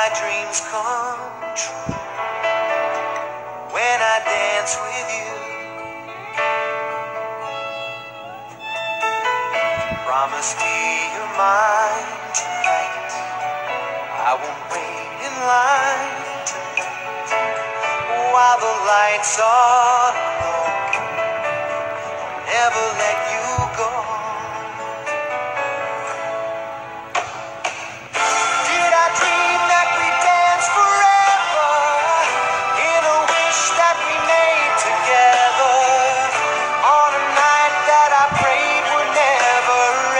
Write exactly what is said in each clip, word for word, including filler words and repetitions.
my dreams come true when I dance with you. Promise me you're mine tonight. I won't wait in line tonight while the lights are low. I'll never let you go. Did I dream that we dance forever in a wish that we made together on a night that I prayed would never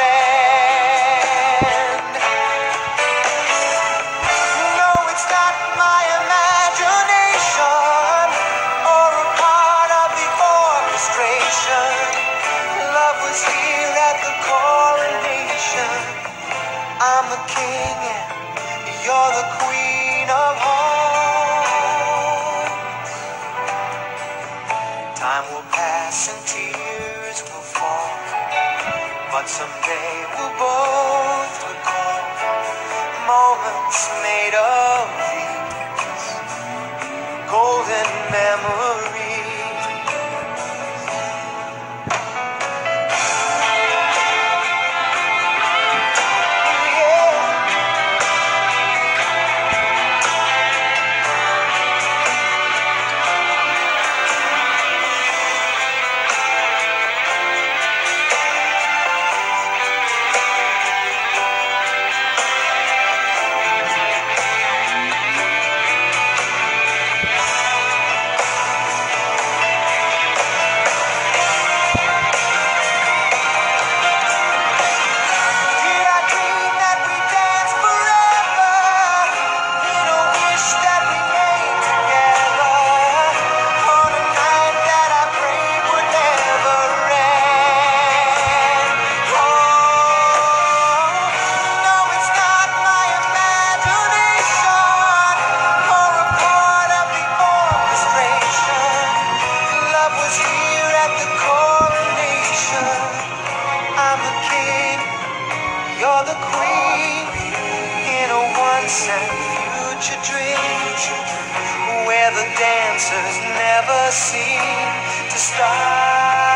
end? No, it's not my imagination or a part of the orchestration. Love was here at the coronation. I'm the king and you're the queen of hearts. Time will pass and tears will fall, but someday we'll both recall moments made of these golden memories. You're the queen in a once and future dream, where the dancers never seem to stop.